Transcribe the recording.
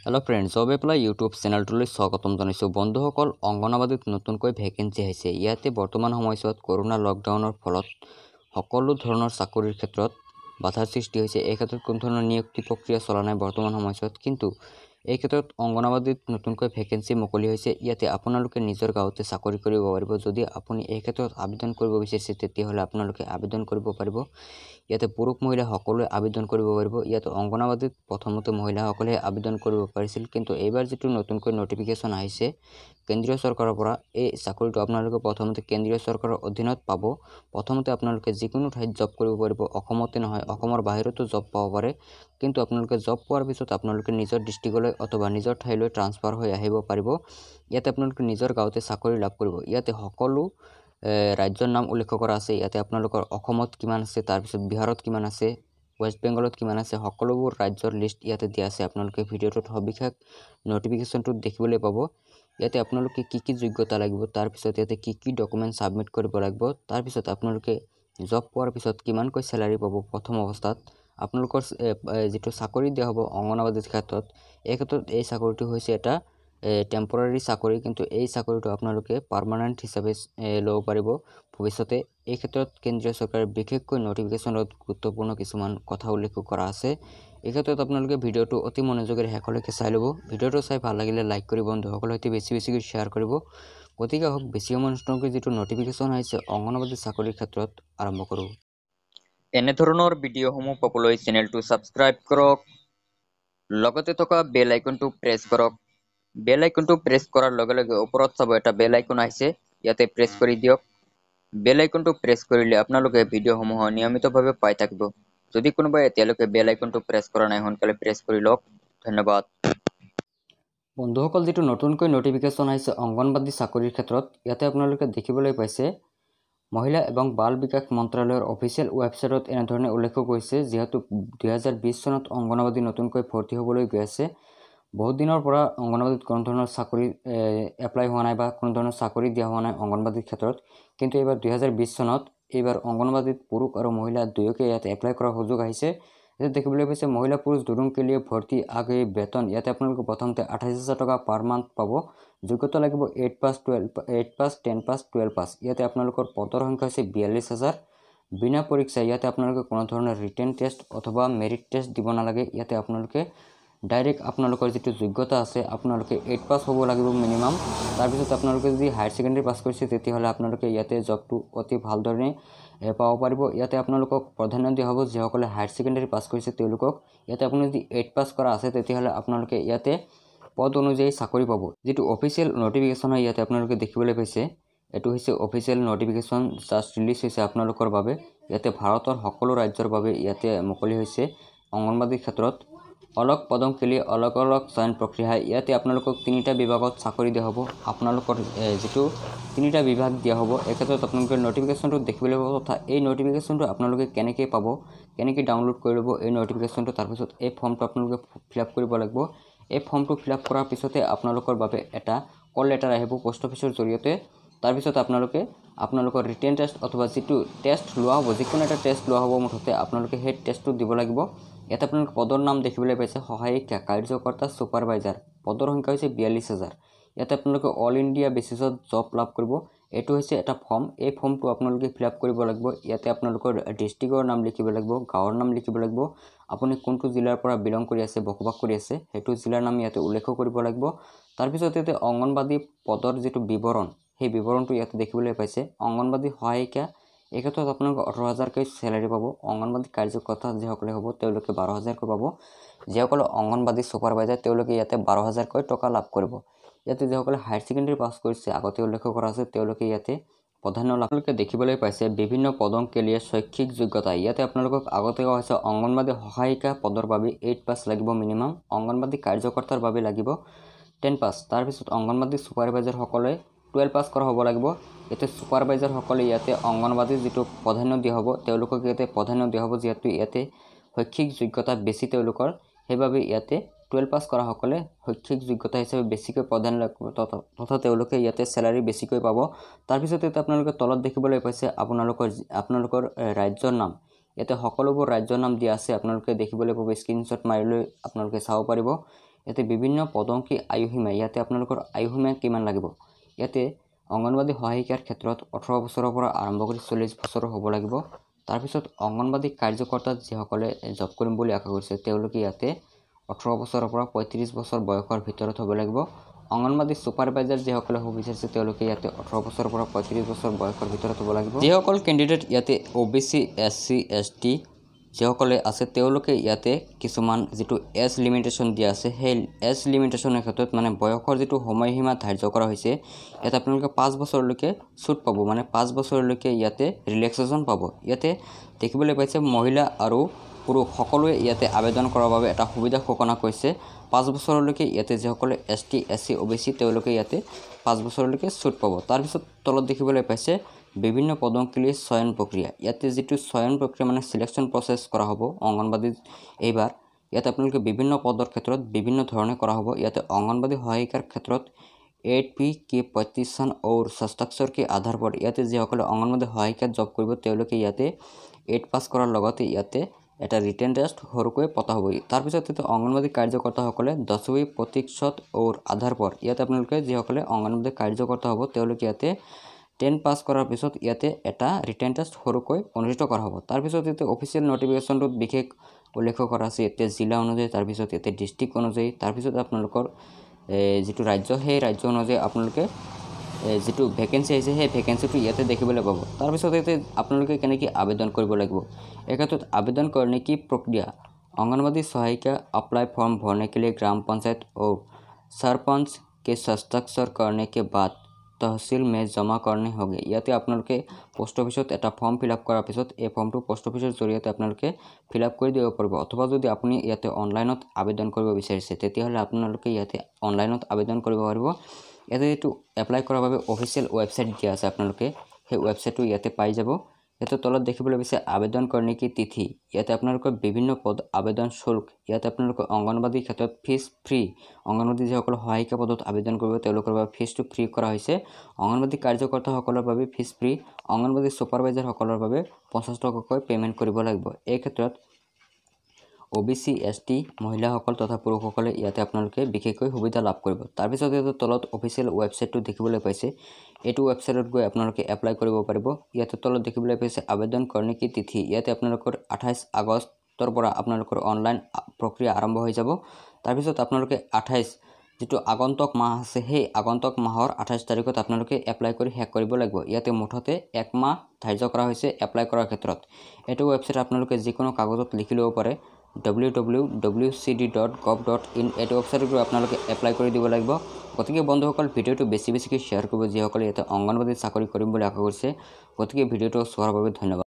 Hello friends, job apply YouTube चेनेलटोলৈ স্বাগতম জনাইছো। বন্ধুসকল, অংগনবাদীত নতুনকৈ ভ্যাকেন্সি আহিছে। ইয়াতে বৰ্তমান সময়ছোৱাত কৰোনা লকডাউনৰ ফলত সকলো ধৰণৰ চাকৰিৰ ক্ষেত্ৰত বাধাৰ সৃষ্টি হৈছে। এই ক্ষেত্ৰত কোনো ধৰণৰ নিযুক্তি প্ৰক্ৰিয়া চলা নাই বৰ্তমান সময়ছোৱাত, কিন্তু এই ক্ষেত্ৰত অংগনবাদীত নতুনকৈ ভ্যাকেন্সি মুকলি হৈছে। ইয়াতে আপোনালোকে নিজৰ গাঁৱতে চাকৰি কৰিব পাৰিব। যদি আপুনি এই ক্ষেত্ৰত আবেদন কৰিব বিচাৰিছে তেতিয়াহ'লে আপোনালোকে আবেদন কৰিব পাৰিব। ইয়াতে পুৰুষ মহিলা সকলোৱে আবেদন কৰিব পাৰিব। ইয়াতে অংগনবাদীত প্ৰথমতে মহিলাসকলে আবেদন কৰিব পাৰিছিল, কিন্তু এইবাৰ যেটো নতুনকৈ নটিফিকেশন আহিছে কেন্দ্ৰীয় চৰকাৰৰ পৰা, এই চাকৰিটো আপোনালোকে প্ৰথমতে কেন্দ্ৰীয় চৰকাৰৰ অধীনত পাব। প্ৰথমতে আপোনালোকে যিকোনো ঠাইত জব কৰিব পাৰিব। অসমতে নহয়, অসমৰ বাহিৰতো জব পাব পাৰে। কিন্তু আপোনালোকে জব পোৱাৰ পিছত আপোনালোকে নিজৰ ডিস্ট্ৰিক্টলৈ অথবা নিজৰ ঠাইলৈ ট্ৰান্সফাৰ হৈ আহিব পাৰিব। ইয়াতে আপোনালোকে নিজৰ গাঁৱতে চাকৰি লাভ কৰিব। ইয়াতে সকলো ৰাজ্যৰ নাম উল্লেখ কৰা আছে। ইয়াতে আপোনালোকৰ অসমত কিমান আছে, তাৰপিছত বিহাৰত কিমান আছে, ওয়েস্ট বেংগলত কিমান আছে, সকলোবোৰ ৰাজ্যৰ লিষ্ট ইয়াতে দিয়া আছে। আপোনালোকে ভিডিঅ'টোত সবিশেষ নটিফিকেশনটো দেখিবলৈ পাব। ইয়াতে আপোনালোকে কি কি যোগ্যতা লাগিব, তাৰপিছত ইয়াতে কি কি ডকুমেন্ট সাবমিট কৰিব লাগিব, তাৰপিছত আপোনালোকে জব পোৱাৰ পিছত কিমানকৈ স্যালাৰি পাব। প্ৰথম অৱস্থাত আপোনালোকৰ যেটো চাকৰি দিয়া হ'ব অংগনবাদীৰ ক্ষেত্ৰত, এই ক্ষেত্ৰত এই চাকৰিটো হৈছে এটা টেম্পৰাৰী চাকৰি, কিন্তু এই চাকৰিটো আপোনালোকে পাৰ্মানেন্ট হিচাপে ল'ব পাৰিব ভৱিষ্যতে। এই ক্ষেত্ৰত কেন্দ্ৰীয় চৰকাৰে বিশেষকৈ নটিফিকেশনত গুৰুত্বপূৰ্ণ কিছুমান কথা উল্লেখ কৰা আছে। এই ক্ষেত্ৰত আপোনালোকে ভিডিঅ'টো অতি মনোযোগেৰে শেষলৈকে চাই ল'ব। ভিডিঅ'টো চাই ভাল লাগিলে লাইক কৰি বন্ধুসকলৰ সৈতে বেছিকৈ শ্বেয়াৰ কৰিব। গতিকে হওক, বেছি সময় নষ্ট নকৰি যেটো নটিফিকেশন আহিছে অংগনবাদী চাকৰিৰ ক্ষেত্ৰত আৰম্ভ কৰোঁ। এনে ধৰণৰ ভিডিঅ'সমূহ পাবলৈ চেনেলটো ছাবস্ক্ৰাইব কৰক, লগতে থকা বেল আইকনটো প্ৰেছ কৰক। বেল আইকনটো প্ৰেছ কৰাৰ লগে লগে ওপৰত চাব এটা বেল আইকন আহিছে, ইয়াতে প্ৰেছ কৰি দিয়ক। বেল আইকনটো প্ৰেছ কৰিলে আপোনালোকে ভিডিঅ'সমূহ নিয়মিতভাৱে পাই থাকিব। যদি কোনোবাই এতিয়ালৈকে বেল আইকনটো প্ৰেছ কৰা নাই, সোনকালে প্ৰেছ কৰি লওক। ধন্যবাদ। বন্ধুসকল, যেটো নতুনকৈ নটিফিকেশন আহিছে অংগনবাদী চাকৰিৰ ক্ষেত্ৰত, ইয়াতে আপোনালোকে দেখিবলৈ পাইছে মহিলা এবং বাল বিকাশ মন্ত্ৰালয়ৰ অফিচিয়েল ৱেবছাইটত এনেধৰণে উল্লেখ কৰিছে, যিহেতু 2020 চনত অংগনবাদী নতুনকৈ ভৰ্তি হ'বলৈ গৈ আছে। বহুত দিনৰ পৰা অংগনবাদীত কোনো ধৰণৰ চাকৰি এপ্লাই হোৱা নাই বা কোনো ধৰণৰ চাকৰি দিয়া হোৱা নাই অংগনবাদীৰ ক্ষেত্ৰত, কিন্তু এইবাৰ 2020 চনত এইবাৰ অংগনবাদীত পুৰুষ আৰু মহিলা দুয়োকে ইয়াতে এপ্লাই কৰাৰ সুযোগ আহিছে। ইয়াতে দেখিবলৈ পাইছে মহিলা পুৰুষ দুয়োকে के लिए ভৰ্তি আগে বেতন, ইয়াতে আপোনালোকে প্ৰথমতে 28,000 টকা পাৰ মান্থ পাব। যোগ্যতা লাগিব 8 পাছ, 10 পাছ, 12 পাছ। ইয়াতে আপোনালোকৰ পদৰ সংখ্যা হৈছে 42,000। বিনা পৰীক্ষা, ইয়াতে আপোনালোকে কোনো ধৰণৰ ৰিটেন টেষ্ট অথবা মেৰিট টেষ্ট দিব নালাগে। ইয়াতে আপোনালোকে ডাইৰেক্ট আপোনালোকৰ যেটো যোগ্যতা আছে আপোনালোকে 8 পাছ হ'ব লাগিব মিনিমাম। তাৰপিছত আপোনালোকে যদি হায়াৰ সেকেন্ডাৰী পাছ কৰিছে তেতিয়াহ'লে আপোনালোকে ইয়াতে জবটো অতি ভালদৰে পাব পাৰিব। ইয়াতে আপোনালোকক প্ৰাধান্য দিয়া হ'ব যিসকলে হায়াৰ সেকেন্ডাৰী পাছ কৰিছে তেওঁলোকক। ইয়াতে আপুনি যদি 8 পাছ কৰা আছে তেতিয়াহ'লে আপোনালোকে ইয়াতে পদ অনুযায়ী চাকৰি পাব। যেটো অফিচিয়েল নটিফিকেশন হয় ইয়াতে আপোনালোকে দেখিবলৈ পাইছে, এটো হৈছে অফিচিয়েল নটিফিকেশন জাষ্ট ৰিলিজ হৈছে আপোনালোকৰ বাবে। ইয়াতে ভাৰতৰ সকলো ৰাজ্যৰ বাবে ইয়াতে মুকলি হৈছে। অংগনবাদীৰ ক্ষেত্ৰত अलग पदों के लिए अलग अलग चयन प्रक्रिया है। ইয়াতে আপোনালোকক তিনিটা বিভাগত চাকৰি দিয়া হ'ব। আপোনালোকৰ যেটো তিনিটা বিভাগ দিয়া হ'ব, এই ক্ষেত্ৰত আপোনালোকে নটিফিকেশনটো দেখিবলৈ পাব। তথা এই নটিফিকেশনটো আপোনালোকে কেনেকৈ পাব, কেনেকৈ ডাউনলোড কৰি ল'ব এই নটিফিকেশনটো, তাৰপিছত এই ফৰ্মটো আপোনালোকে ফিল আপ কৰিব লাগিব। এই ফৰ্মটো ফিল আপ কৰাৰ পিছতে আপোনালোকৰ বাবে এটা কল লেটাৰ আহিব পোষ্ট অফিচৰ জৰিয়তে। তাৰপিছত আপোনালোকৰ ৰিটেন টেষ্ট অথবা যেটো টেষ্ট লোৱা হ'ব, যিকোনো এটা টেষ্ট লোৱা হ'ব মুঠতে আপোনালোকে সেই টেষ্টটো দিব লাগিব। ইয়াতে আপোনালোকে পদৰ নাম দেখিবলৈ পাইছে সহায়িকা কাৰ্যকৰ্তা সুপাৰভাইজাৰ, পদৰ সংখ্যা হৈছে 42,000। ইয়াতে আপোনালোকে অল ইণ্ডিয়া বেচিছত জব লাভ কৰিব। এইটো হৈছে এটা ফৰ্ম, এই ফৰ্মটো আপোনালোকে ফিল আপ কৰিব লাগিব। ইয়াতে আপোনালোকৰ ডিস্ট্ৰিক্টৰ নাম লিখিব লাগিব, গাঁৱৰ নাম লিখিব লাগিব, আপুনি কোনটো জিলাৰ পৰা বিলং কৰি আছে, বসবাস কৰি আছে সেইটো জিলাৰ নাম ইয়াতে উল্লেখ কৰিব লাগিব। তাৰপিছত ইয়াতে অংগনবাদী পদৰ যেটো বিৱৰণ, সেই বিৱৰণটো ইয়াতে দেখিবলৈ পাইছে। অংগনবাদী সহায়িকা, এই ক্ষেত্ৰত আপোনালোকে 18,000কৈ স্যালাৰি পাব। অংগনবাদী কাৰ্যকৰ্তা যিসকলে হ'ব তেওঁলোকে 12,000কৈ পাব। যিসকলে অংগনবাদী সুপাৰভাইজাৰ তেওঁলোকে ইয়াতে 12,000কৈ টকা লাভ কৰিব। ইয়াতে যিসকলে হায়াৰ সেকেন্ডাৰী পাছ কৰিছে আগতে উল্লেখ কৰা আছে তেওঁলোকে ইয়াতে প্ৰাধান্য লাভ। আপোনালোকে দেখিবলৈ পাইছে বিভিন্ন পদৰ के लिए শৈক্ষিক যোগ্যতা। ইয়াতে আপোনালোকক আগতে কোৱা হৈছে অংগনবাদী সহায়িকা পদৰ বাবে 8 পাছ লাগিব মিনিমাম। অংগনবাদী কাৰ্যকৰ্তাৰ বাবে লাগিব 10 পাছ। তাৰপিছত অংগনবাদী সুপাৰভাইজাৰ সকলে 12 পাছ কৰা হ'ব লাগিব। ইয়াতে সুপাৰভাইজাৰ সকলে ইয়াতে অংগনবাদী যেটো প্ৰাধান্য দিয়া হ'ব তেওঁলোকক ইয়াতে প্ৰাধান্য দিয়া হ'ব, যিহেতু ইয়াতে শৈক্ষিক যোগ্যতা বেছি তেওঁলোকৰ, সেইবাবে ইয়াতে 12 পাছ কৰা সকলে শৈক্ষিক যোগ্যতা হিচাপে বেছিকৈ প্ৰাধান্য লাভ কৰিব তথা তেওঁলোকে ইয়াতে স্যালাৰি বেছিকৈ পাব। তাৰপিছত ইয়াতে আপোনালোকে তলত দেখিবলৈ পাইছে আপোনালোকৰ ৰাজ্যৰ নাম। ইয়াতে সকলোবোৰ ৰাজ্যৰ নাম দিয়া আছে, আপোনালোকে দেখিবলৈ পাব। স্ক্ৰীনশ্বট মাৰি লৈ আপোনালোকে চাব পাৰিব। ইয়াতে বিভিন্ন পদমকি আয়ুসীমা ইয়াতে আপোনালোকৰ আয়ুসীমা কিমান লাগিব ইয়াতে অংগনবাদী সহায়িকাৰ ক্ষেত্ৰত 18 বছৰৰ পৰা আৰম্ভ কৰি 40 বছৰ হ'ব লাগিব তাৰপিছত অংগনবাদী কাৰ্যকৰ্তা যিসকলে জব কৰিম বুলি আশা কৰিছে তেওঁলোকে ইয়াতে 18 বছৰৰ পৰা 35 বছৰ বয়সৰ ভিতৰত হ'ব লাগিব অংগনবাদী সুপাৰভাইজাৰ যিসকলে হ'ব বিচাৰিছে তেওঁলোকে ইয়াতে 18 বছৰৰ পৰা 35 বছৰ বয়সৰ ভিতৰত হ'ব লাগিব যিসকল কেণ্ডিডেট ইয়াতে OBC SC ST যিসকলে আছে তেওঁলোকে ইয়াতে কিছুমান যেটো এজ লিমিটেশন দিয়া আছে সেই এজ লিমিটেশনৰ ক্ষেত্ৰত মানে বয়সৰ যেটো সময়সীমা ধাৰ্য কৰা হৈছে ইয়াতে আপোনালোকে 5 বছৰলৈকে ছুট পাব মানে 5 বছৰলৈকে ইয়াতে ৰিলেক্সেশন পাব ইয়াতে দেখিবলৈ পাইছে মহিলা আৰু পুৰুষ সকলোৱে ইয়াতে আবেদন কৰাৰ বাবে এটা সুবিধা ঘোষণা কৰিছে 5 বছৰলৈকে ইয়াতে যিসকলে ST SC OBC তেওঁলোকে ইয়াতে 5 বছৰলৈকে ছুট পাব তাৰ পিছত তলত দেখিবলৈ পাইছে বিভিন্ন পদমকিলি চয়ন প্ৰক্ৰিয়া ইয়াতে যেটো চয়ন প্ৰক্ৰিয়া মানে সিলেকশন প্ৰসেস কৰা হ'ব অংগনবাদী এইবাৰ ইয়াতে আপোনালোকে বিভিন্ন পদৰ ক্ষেত্ৰত বিভিন্ন ধৰণে কৰা হ'ব ইয়াতে অংগনবাদী সহায়িকাৰ ক্ষেত্ৰত 8P के प्रतिशत और हस्ताक्षर के आधार पर ইয়াতে যিসকলে অংগনবাদী সহায়িকাত জব কৰিব তেওঁলোকে ইয়াতে 8 পাস কৰাৰ লগতে ইয়াতে এটা ৰিটেন টেষ্ট হৰকৈ পতা হ'ব তাৰ পিছত এতে অংগনবাদী কাৰ্যকৰ্তা সকলে 10वीं प्रतिशत और आधार पर ইয়াতে আপোনালোকে যিসকলে অংগনবাদী কাৰ্যকৰ্তা হ'ব তেওঁলোকে ইয়াতে 10 পাস কৰাৰ পিছত ইয়াতে এটা ৰিটেন টেষ্ট হৰকৈ অনুষ্ঠিত কৰা হ'ব তাৰ পিছত এতে অফিচিয়েল নোটিফিকেশনটোত বিশেষ উল্লেখ কৰা আছে এতে জিলা অনুযায়ী তাৰ পিছত এতে ডিস্ট্ৰিক্ট অনুযায়ী তাৰ পিছত আপোনালোকৰ যেটো ৰাজ্য সেই ৰাজ্য অনুযায়ী আপোনালোকে যেটো ভ্যাকেন্সি আছে সেই ভ্যাকেন্সিটো ইয়াতে দেখিবলৈ পাব তাৰ পিছত এতে আপোনালোকে কেনেকৈ আবেদন কৰিব লাগিব একাতত आवेदन करने की प्रक्रिया आंगनबाड़ी सहायिका अप्लाई फॉर्म भरने के लिए ग्राम पंचायत और सरपंच के हस्ताक्षर करने के बाद तहसील में जमा करने होंगे ইয়াতে আপোনালোকে পোষ্ট অফিসত এটা ফর্ম ফিল আপ কৰাৰ পিছত এই ফর্মটো পোষ্ট অফিসৰ জৰিয়তে আপোনালোকে ফিল আপ কৰি দিব পাৰিব অথবা যদি আপুনি ইয়াতে অনলাইনত আবেদন কৰিব বিচাৰিছে তেতিয়াহলে আপোনালোকে ইয়াতে অনলাইনত আবেদন কৰিব পাৰিব ইয়াতে এটো এপ্লাই কৰাৰ বাবে অফিচিয়েল ওয়েবসাইট দিয়া আছে আপোনালোকে সেই ওয়েবসাইটটো ইয়াতে পাই যাব ইয়াতে তলত দেখিবলৈ পাইছে আবেদন करने की तिथि ইয়াতে আপোনালোকৰ বিভিন্ন পদ আবেদন শুল্ক ইয়াতে আপোনালোকৰ অংগনবাদী ক্ষেত্ৰত ফিস ফ্ৰী অংগনবাদী যিসকল সহায়িকা পদত আবেদন কৰিব তেওঁলোকৰ বাবে ফিসটো ফ্ৰী কৰা হৈছে অংগনবাদী কাৰ্যকৰ্তা সকলৰ বাবে ফিস ফ্ৰী অংগনবাদী সুপাৰভাইজাৰ সকলৰ বাবে 50 টকাকৈ পেমেন্ট কৰিব লাগিব এই ক্ষেত্ৰত OBC ST মহিলাসকল তথা পুৰুষসকলে ইয়াতে আপোনালোকে বিশেষকৈ সুবিধা লাভ কৰিব তাৰ পিছত এটো তলত অফিচিয়েল ওয়েবসাইটটো দেখিবলৈ পাইছে এটো ওয়েবসাইটত গৈ আপোনালোকে এপ্লাই কৰিব পাৰিব ইয়াতে তলত দেখিবলৈ পাইছে আবেদন करने की तिथि ইয়াতে আপোনালোকৰ 28 আগষ্টৰ পৰা আপোনালোকৰ অনলাইন প্ৰক্ৰিয়া আৰম্ভ হৈ যাব তাৰ পিছত আপোনালোকে 28 যেটো আগন্তক মাহ আছে সেই আগন্তক মাহৰ 28 তাৰিখত আপোনালোকে এপ্লাই কৰি শেষ কৰিব লাগিব ইয়াতে মুঠতে এক মাহ ধাৰ্য কৰা হৈছে এপ্লাই কৰাৰ ক্ষেত্ৰত এটো ওয়েবসাইট আপোনালোকে যিকোনো কাগজত লিখি ল'ব পাৰে www.govt.in এটো ওয়েবসাইটত আপোনালোকে এপ্লাই কৰি দিব লাগিব গতিকে বন্ধুসকল ভিডিওটো বেছি বেছিকৈ শেয়াৰ কৰিব যিসকলে এটা অংগনবাদী চাকৰি কৰিম বুলি আশা কৰিছে গতিকে ভিডিওটো চোৱাৰ বাবে ধন্যবাদ